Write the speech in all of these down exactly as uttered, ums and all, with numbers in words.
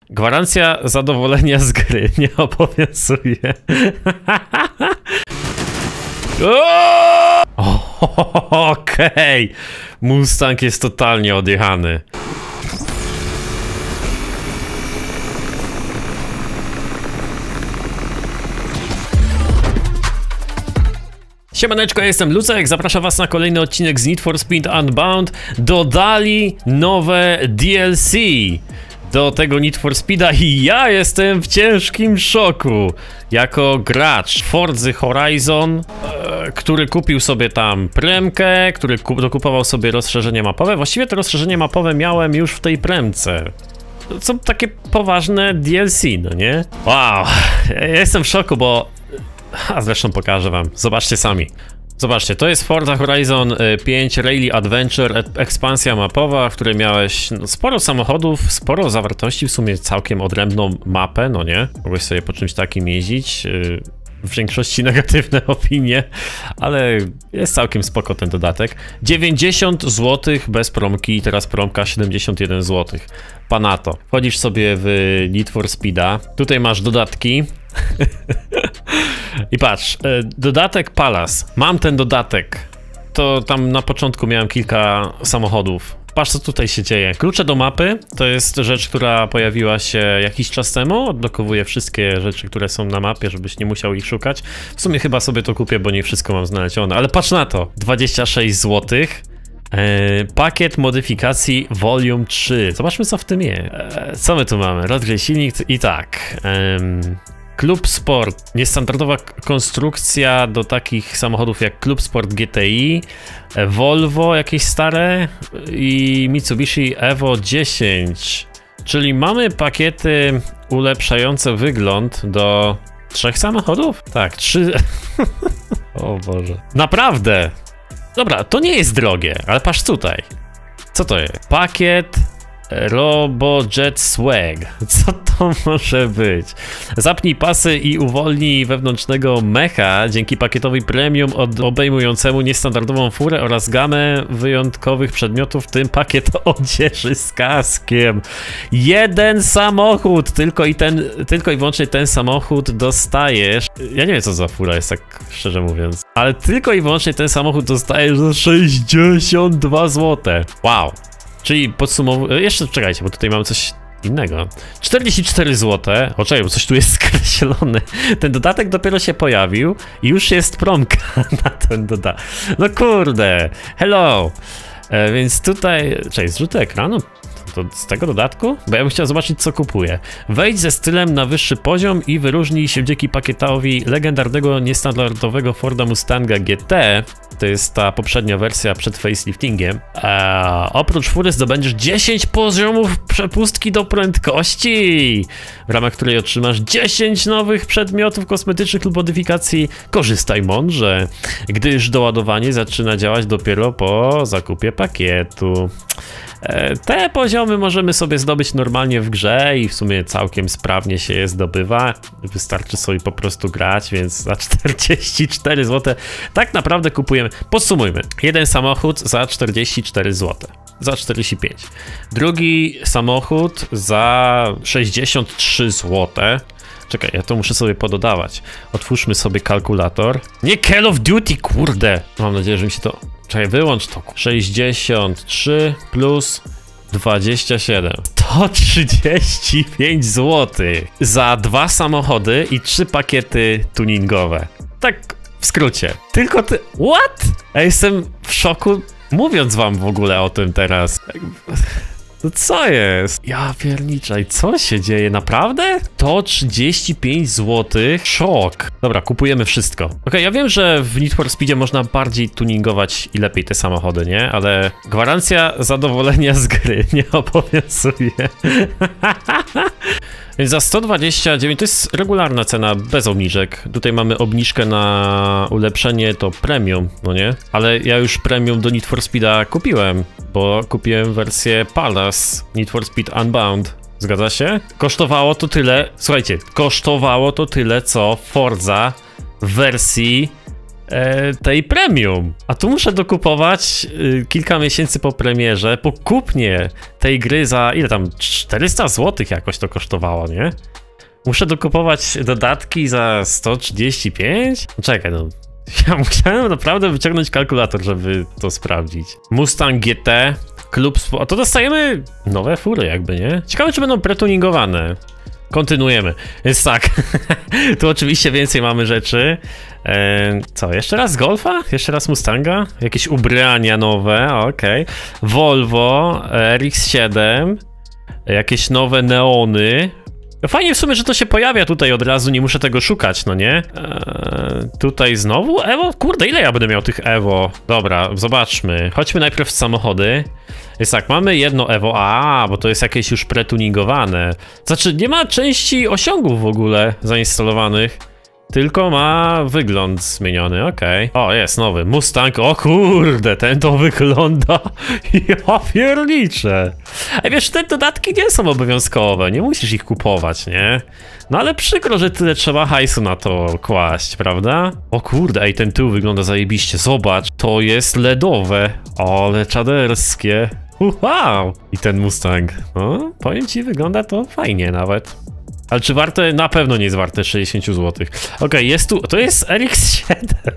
Gwarancja zadowolenia z gry nie obowiązuje. Okej, okay. Mustang jest totalnie odjechany. Siemaneczko, ja jestem Lucek, zapraszam was na kolejny odcinek z Need for Speed Unbound. Dodali nowe D L C do tego Need for Speeda i ja jestem w ciężkim szoku. Jako gracz Forza Horizon, e, który kupił sobie tam premkę, który kup dokupował sobie rozszerzenie mapowe. Właściwie to rozszerzenie mapowe miałem już w tej premce. Są takie poważne D L C, no nie? Wow, ja jestem w szoku, bo... A zresztą pokażę wam, zobaczcie sami. Zobaczcie, to jest Forza Horizon pięć Rally Adventure, ekspansja mapowa, w której miałeś no, sporo samochodów, sporo zawartości, w sumie całkiem odrębną mapę, no nie? Mogłeś sobie po czymś takim jeździć, yy, w większości negatywne opinie, ale jest całkiem spoko ten dodatek. dziewięćdziesiąt złotych bez promki, teraz promka siedemdziesiąt jeden złotych. Panato. Wchodzisz sobie w Need for Speeda, tutaj masz dodatki. I patrz, dodatek Palace. Mam ten dodatek. To tam na początku miałem kilka samochodów. Patrz, co tutaj się dzieje. Klucze do mapy to jest rzecz, która pojawiła się jakiś czas temu. Odblokowuje wszystkie rzeczy, które są na mapie, żebyś nie musiał ich szukać. W sumie chyba sobie to kupię, bo nie wszystko mam znalezione. Ale patrz na to. dwadzieścia sześć złotych. Eee, pakiet modyfikacji Volume trzy. Zobaczmy, co w tym jest. Eee, co my tu mamy? Rozgrzej silnik i tak. Eee, Club Sport. Niestandardowa konstrukcja do takich samochodów jak Club Sport G T I, Volvo jakieś stare i Mitsubishi Evo dziesięć. Czyli mamy pakiety ulepszające wygląd do trzech samochodów? Tak, trzy... O Boże. Naprawdę! Dobra, to nie jest drogie, ale patrz tutaj. Co to jest? Pakiet RoboJet Swag. Co to może być? Zapnij pasy i uwolnij wewnętrznego mecha dzięki pakietowi premium od obejmującemu niestandardową furę oraz gamę wyjątkowych przedmiotów, w tym pakiet odzieży z kaskiem. Jeden samochód, tylko i ten, tylko i wyłącznie ten samochód dostajesz. Ja nie wiem, co za fura jest, tak szczerze mówiąc, ale tylko i wyłącznie ten samochód dostajesz za sześćdziesiąt dwa złote. Wow. Czyli podsumowując, jeszcze czekajcie, bo tutaj mamy coś innego. czterdzieści cztery złote. O, czekaj, bo coś tu jest skreślone. Ten dodatek dopiero się pojawił i już jest promka na ten dodatek. No kurde, hello. E, więc tutaj, czekaj, zrzuty ekranu. To z tego dodatku? Bo ja bym chciał zobaczyć, co kupuję. Wejdź ze stylem na wyższy poziom i wyróżnij się dzięki pakietowi legendarnego, niestandardowego Forda Mustanga G T. To jest ta poprzednia wersja przed faceliftingiem. Eee, oprócz fury zdobędziesz dziesięć poziomów przepustki do prędkości, w ramach której otrzymasz dziesięć nowych przedmiotów kosmetycznych lub modyfikacji. Korzystaj mądrze, gdyż doładowanie zaczyna działać dopiero po zakupie pakietu. Te poziomy możemy sobie zdobyć normalnie w grze i w sumie całkiem sprawnie się je zdobywa. Wystarczy sobie po prostu grać, więc za czterdzieści cztery złote tak naprawdę kupujemy. Podsumujmy. Jeden samochód za czterdzieści cztery złote. Za czterdzieści pięć. Drugi samochód za sześćdziesiąt trzy złote. Czekaj, ja to muszę sobie pododawać. Otwórzmy sobie kalkulator. Nie Call of Duty, kurde! Mam nadzieję, że mi się to... Czekaj, wyłącz to. sześćdziesiąt trzy plus dwadzieścia siedem. To trzydzieści pięć złotych za dwa samochody i trzy pakiety tuningowe. Tak w skrócie. Tylko ty... What? Ja jestem w szoku, mówiąc wam w ogóle o tym teraz. No co jest? Ja pierniczaj, co się dzieje? Naprawdę? To trzydzieści pięć złotych? Szok. Dobra, kupujemy wszystko. Okej, okay, ja wiem, że w Need for Speedzie można bardziej tuningować i lepiej te samochody, nie? Ale gwarancja zadowolenia z gry nie obowiązuje. Więc za sto dwadzieścia dziewięć to jest regularna cena, bez obniżek. Tutaj mamy obniżkę na ulepszenie, to premium, no nie? Ale ja już premium do Need for Speeda kupiłem, bo kupiłem wersję Palace Need for Speed Unbound. Zgadza się? Kosztowało to tyle, słuchajcie, kosztowało to tyle, co Forza w wersji e, tej premium. A tu muszę dokupować e, kilka miesięcy po premierze, po kupnie tej gry za ile tam, czterysta złotych jakoś to kosztowało, nie? Muszę dokupować dodatki za sto trzydzieści pięć? No czekaj, no. Ja musiałem naprawdę wyciągnąć kalkulator, żeby to sprawdzić. Mustang G T, klub... A to dostajemy nowe fury jakby, nie? Ciekawe, czy będą pretuningowane. Kontynuujemy. Więc tak, tu oczywiście więcej mamy rzeczy. Eee, co, jeszcze raz Golfa? Jeszcze raz Mustanga? Jakieś ubrania nowe, okej. Okay. Volvo, R X siedem, jakieś nowe neony. Fajnie w sumie, że to się pojawia tutaj od razu, nie muszę tego szukać, no nie? Eee, tutaj znowu Evo? Kurde, ile ja będę miał tych Evo? Dobra, zobaczmy. Chodźmy najpierw w samochody. Jest tak, mamy jedno Evo, a, bo to jest jakieś już pretuningowane. Znaczy, nie ma części osiągów w ogóle zainstalowanych, tylko ma wygląd zmieniony, okej. Okay. O, jest nowy Mustang, o kurde, ten to wygląda, ja pierniczę. Ej, wiesz, te dodatki nie są obowiązkowe, nie musisz ich kupować, nie? No ale przykro, że tyle trzeba hajsu na to kłaść, prawda? O kurde, ej, ten tył wygląda zajebiście, zobacz, to jest ledowe, ale czaderskie. Wow! I ten Mustang, no, powiem ci, wygląda to fajnie nawet. Ale czy warte? Na pewno nie jest warte sześćdziesiąt złotych. Okej, okay, jest tu, to jest R X siedem.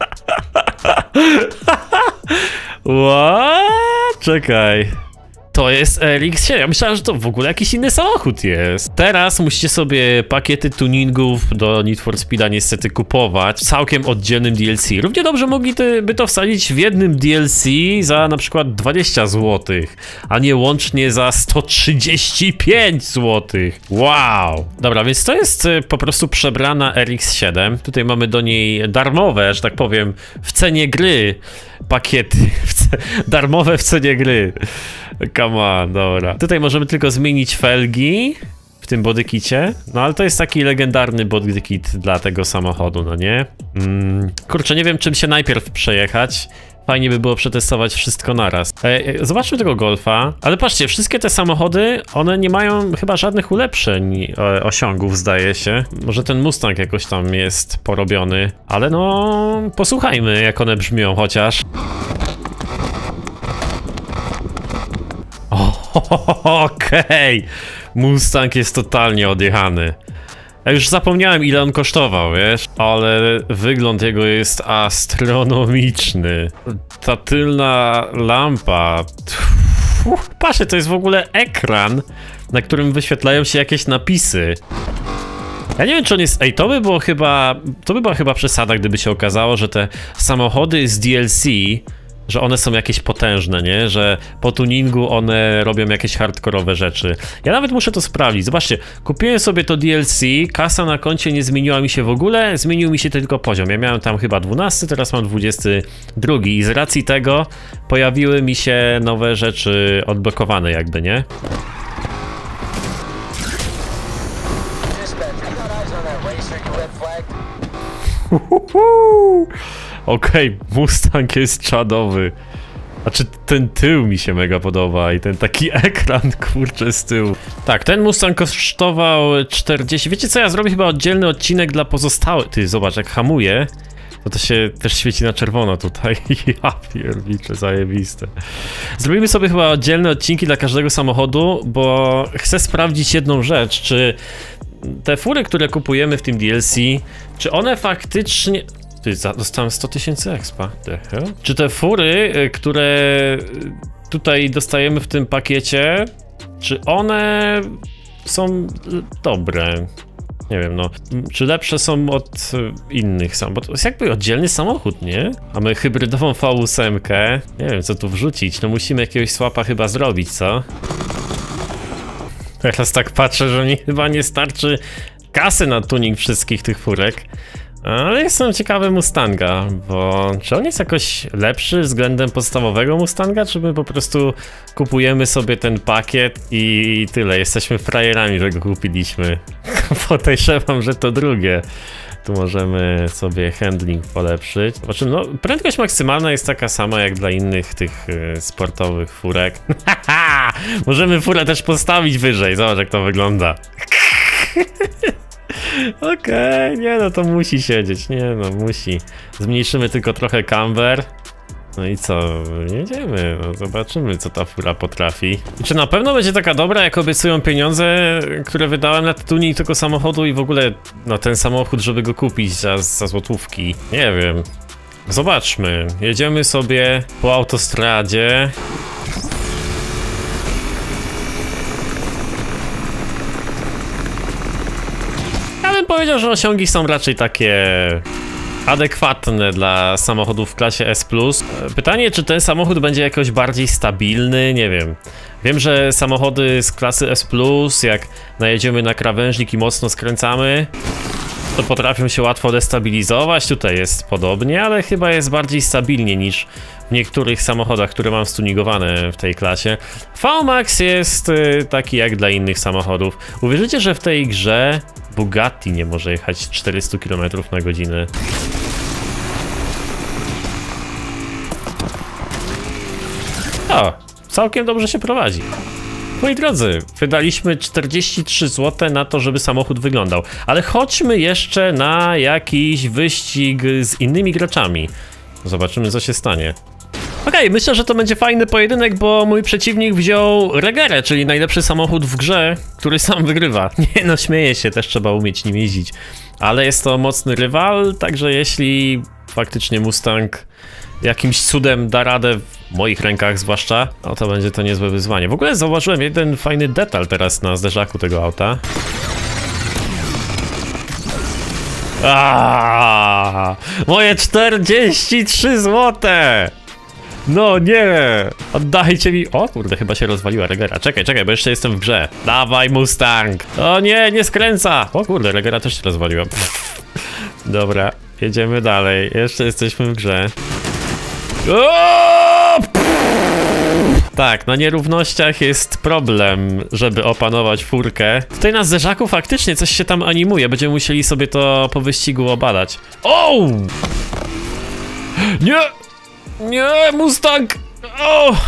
What? Czekaj. To jest R X siedem. Ja myślałem, że to w ogóle jakiś inny samochód jest. Teraz musicie sobie pakiety tuningów do Need for Speeda niestety kupować w całkiem oddzielnym D L C. Równie dobrze mogliby to wsadzić w jednym D L C za na przykład dwadzieścia złotych, a nie łącznie za sto trzydzieści pięć złotych. Wow! Dobra, więc to jest po prostu przebrana R X siedem. Tutaj mamy do niej darmowe, że tak powiem, w cenie gry pakiety. W ce darmowe w cenie gry. Come on, dobra. Tutaj możemy tylko zmienić felgi w tym bodykicie, no ale to jest taki legendarny bodykit dla tego samochodu, no nie? Mm, kurczę, nie wiem czym się najpierw przejechać. Fajnie by było przetestować wszystko naraz. E, zobaczmy tego Golfa, ale patrzcie, wszystkie te samochody, one nie mają chyba żadnych ulepszeń e, osiągów, zdaje się. Może ten Mustang jakoś tam jest porobiony, ale no posłuchajmy jak one brzmią chociaż. Okej, okay. Mustang jest totalnie odjechany. Ja już zapomniałem ile on kosztował, wiesz? Ale wygląd jego jest astronomiczny. Ta tylna lampa... Uf, patrzcie, to jest w ogóle ekran, na którym wyświetlają się jakieś napisy. Ja nie wiem czy on jest... Ej, to by było chyba... To by była chyba przesada, gdyby się okazało, że te samochody z D L C... że one są jakieś potężne, nie? Że po tuningu one robią jakieś hardkorowe rzeczy. Ja nawet muszę to sprawdzić. Zobaczcie, kupiłem sobie to D L C, kasa na koncie nie zmieniła mi się w ogóle, zmienił mi się tylko poziom. Ja miałem tam chyba dwunasty, teraz mam dwudziesty drugi i z racji tego pojawiły mi się nowe rzeczy odblokowane jakby, nie? Okej, okay, Mustang jest czadowy. Znaczy ten tył mi się mega podoba i ten taki ekran, kurczę, z tyłu. Tak, ten Mustang kosztował czterdzieści. Wiecie co, ja zrobię chyba oddzielny odcinek dla pozostałych. Ty, zobacz, jak hamuje, to to się też świeci na czerwono tutaj. Ja pierniczę, zajebiste. Zrobimy sobie chyba oddzielne odcinki dla każdego samochodu, bo chcę sprawdzić jedną rzecz, czy te fury, które kupujemy w tym D L C, czy one faktycznie... Dostałem sto tysięcy expa. Czy te fury, które tutaj dostajemy w tym pakiecie, czy one są dobre? Nie wiem, no. Czy lepsze są od innych samochodów? Bo to jest jakby oddzielny samochód, nie? Mamy hybrydową V osiem. Nie wiem, co tu wrzucić. No musimy jakiegoś swapa chyba zrobić, co? Teraz tak patrzę, że mi chyba nie starczy kasy na tuning wszystkich tych furek. Ale jestem ciekawy Mustanga, bo czy on jest jakoś lepszy względem podstawowego Mustanga, czy my po prostu kupujemy sobie ten pakiet i tyle, jesteśmy frajerami, że go kupiliśmy. Podejrzewam, że to drugie. Tu możemy sobie handling polepszyć. Zobaczymy, no prędkość maksymalna jest taka sama jak dla innych tych y, sportowych furek. Możemy furę też postawić wyżej, zobacz jak to wygląda. Okej, okay, nie no, to musi siedzieć, nie no, musi. Zmniejszymy tylko trochę camber. No i co, jedziemy, no zobaczymy, co ta fura potrafi. I czy na pewno będzie taka dobra, jak obiecują pieniądze, które wydałem na tuning tego samochodu i w ogóle na ten samochód, żeby go kupić za, za złotówki? Nie wiem. Zobaczmy, jedziemy sobie po autostradzie. Ja bym powiedział, że osiągi są raczej takie adekwatne dla samochodów w klasie S plus. Pytanie, czy ten samochód będzie jakoś bardziej stabilny? Nie wiem. Wiem, że samochody z klasy S plus, jak najedziemy na krawężnik i mocno skręcamy, to potrafią się łatwo destabilizować. Tutaj jest podobnie, ale chyba jest bardziej stabilnie niż w niektórych samochodach, które mam stunigowane w tej klasie. V-Max jest taki jak dla innych samochodów. Uwierzycie, że w tej grze Bugatti nie może jechać czterysta kilometrów na godzinę. O, całkiem dobrze się prowadzi. Moi drodzy, wydaliśmy czterdzieści trzy złote na to, żeby samochód wyglądał. Ale chodźmy jeszcze na jakiś wyścig z innymi graczami. Zobaczymy, co się stanie. Okej, okay, myślę, że to będzie fajny pojedynek, bo mój przeciwnik wziął Regerę, czyli najlepszy samochód w grze, który sam wygrywa. Nie no, śmieję się, też trzeba umieć nim jeździć. Ale jest to mocny rywal, także jeśli faktycznie Mustang jakimś cudem da radę, w moich rękach zwłaszcza, no to będzie to niezłe wyzwanie. W ogóle zauważyłem jeden fajny detal teraz na zderzaku tego auta. Aaaa, moje czterdzieści trzy złote! No nie! Oddajcie mi... O kurde, chyba się rozwaliła Regera. Czekaj, czekaj, bo jeszcze jestem w grze. Dawaj Mustang! O nie, nie skręca! O kurde, Regera też się rozwaliła. Dobra, jedziemy dalej. Jeszcze jesteśmy w grze. O! Tak, na nierównościach jest problem, żeby opanować furkę. Tutaj na zderzaku faktycznie coś się tam animuje. Będziemy musieli sobie to po wyścigu obadać. O! Nie! Nie, Mustang! O!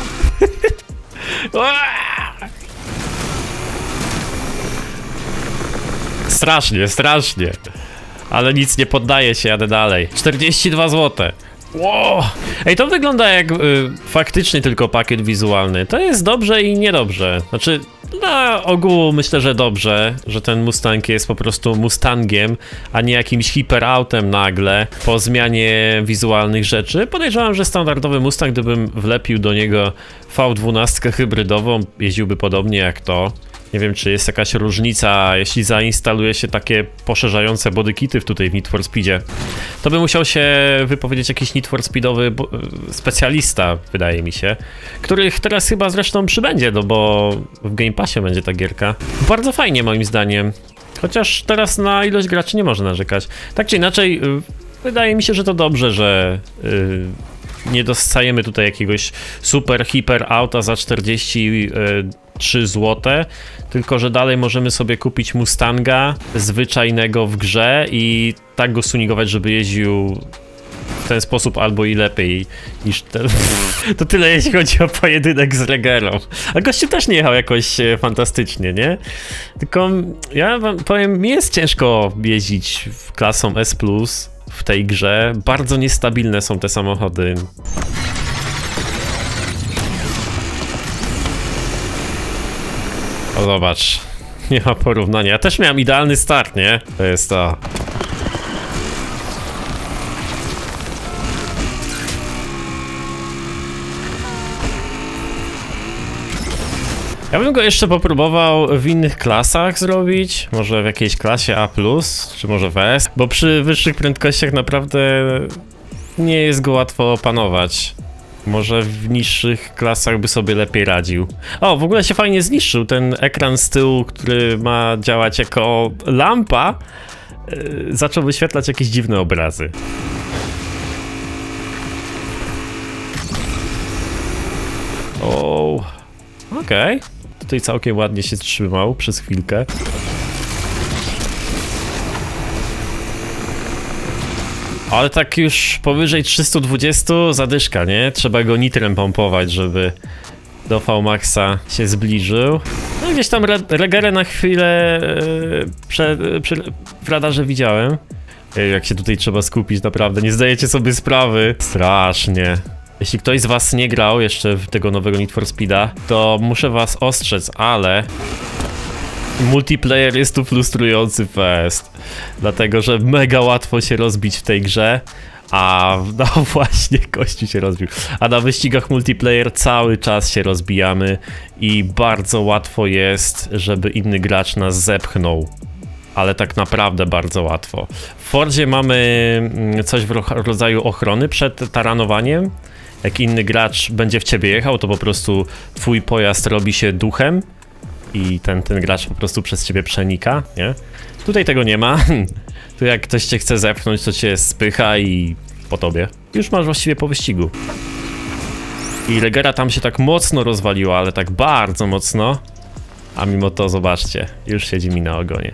Strasznie, strasznie. Ale nic nie poddaje się, jadę dalej. czterdzieści dwa złote. Wow. Ej, to wygląda jak y, faktycznie tylko pakiet wizualny. To jest dobrze i niedobrze. Znaczy, na ogół myślę, że dobrze, że ten Mustang jest po prostu Mustangiem, a nie jakimś hiperautem nagle po zmianie wizualnych rzeczy. Podejrzewam, że standardowy Mustang, gdybym wlepił do niego V dwanaście hybrydową, jeździłby podobnie jak to. Nie wiem, czy jest jakaś różnica, jeśli zainstaluje się takie poszerzające bodykity tutaj w Need for Speedzie. To by musiał się wypowiedzieć jakiś Need for Speedowy specjalista, wydaje mi się, których teraz chyba zresztą przybędzie, no bo w Game Passie będzie ta gierka. Bardzo fajnie moim zdaniem, chociaż teraz na ilość graczy nie można narzekać. Tak czy inaczej, wydaje mi się, że to dobrze, że yy, nie dostajemy tutaj jakiegoś super, hiper auta za czterdzieści trzy złote, tylko że dalej możemy sobie kupić Mustanga zwyczajnego w grze i tak go sunigować, żeby jeździł w ten sposób albo i lepiej niż ten. To tyle, jeśli chodzi o pojedynek z Regerą. A gościu też nie jechał jakoś fantastycznie, nie? Tylko ja wam powiem, mi jest ciężko jeździć w klasą S plus w tej grze. Bardzo niestabilne są te samochody. O, zobacz, nie ma porównania. Ja też miałem idealny start, nie? To jest to. Ja bym go jeszcze popróbował w innych klasach zrobić. Może w jakiejś klasie A plus, czy może w S. Bo przy wyższych prędkościach naprawdę nie jest go łatwo opanować. Może w niższych klasach by sobie lepiej radził. O, w ogóle się fajnie zniszczył ten ekran z tyłu, który ma działać jako lampa. Yy, zaczął wyświetlać jakieś dziwne obrazy. O, okej. Okay. Tutaj całkiem ładnie się trzymał przez chwilkę. Ale tak już powyżej trzysta dwadzieścia zadyszka, nie? Trzeba go nitrem pompować, żeby do V Maxa się zbliżył. No gdzieś tam re Regerę na chwilę yy, przy, przy, w radarze widziałem. Yy, jak się tutaj trzeba skupić, naprawdę, nie zdajecie sobie sprawy. Strasznie. Jeśli ktoś z was nie grał jeszcze w tego nowego Need for Speeda, to muszę was ostrzec, ale multiplayer jest tu frustrujący fest. Dlatego, że mega łatwo się rozbić w tej grze. A no właśnie, kościół się rozbił. A na wyścigach multiplayer cały czas się rozbijamy i bardzo łatwo jest, żeby inny gracz nas zepchnął. Ale tak naprawdę bardzo łatwo. W Fordzie mamy coś w rodzaju ochrony przed taranowaniem. Jak inny gracz będzie w ciebie jechał, to po prostu twój pojazd robi się duchem i ten, ten gracz po prostu przez ciebie przenika, nie? Tutaj tego nie ma. Tu jak ktoś cię chce zepchnąć, to cię spycha i po tobie. Już masz właściwie po wyścigu. I Regera tam się tak mocno rozwaliła, ale tak bardzo mocno. A mimo to, zobaczcie, już siedzi mi na ogonie.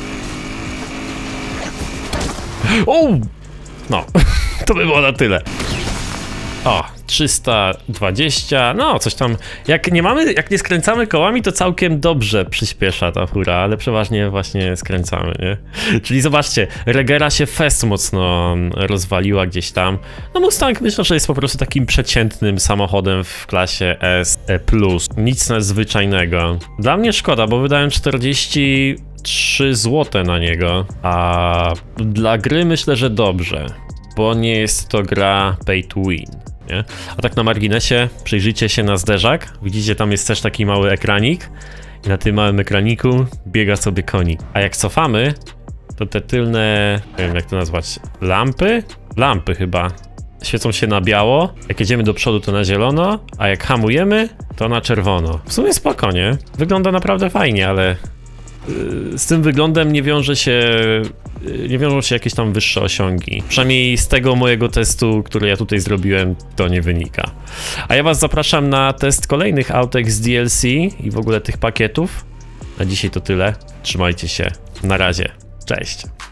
O! No, to by było na tyle. O, trzysta dwadzieścia, no coś tam, jak nie mamy, jak nie skręcamy kołami, to całkiem dobrze przyspiesza ta fura, ale przeważnie właśnie skręcamy, nie? Czyli zobaczcie, Regera się fest mocno rozwaliła gdzieś tam. No Mustang myślę, że jest po prostu takim przeciętnym samochodem w klasie S plus. Nic nadzwyczajnego. Dla mnie szkoda, bo wydałem czterdzieści trzy złote na niego, a dla gry myślę, że dobrze, bo nie jest to gra pay to win. Nie? A tak na marginesie, przyjrzyjcie się na zderzak, widzicie, tam jest też taki mały ekranik i na tym małym ekraniku biega sobie konik. A jak cofamy, to te tylne, nie wiem jak to nazwać, lampy? Lampy chyba. Świecą się na biało, jak jedziemy do przodu to na zielono, a jak hamujemy to na czerwono. W sumie spoko, nie? Wygląda naprawdę fajnie, ale z tym wyglądem nie wiąże się, nie wiążą się jakieś tam wyższe osiągi. Przynajmniej z tego mojego testu, który ja tutaj zrobiłem, to nie wynika. A ja was zapraszam na test kolejnych autek z D L C i w ogóle tych pakietów. Na dzisiaj to tyle. Trzymajcie się. Na razie. Cześć.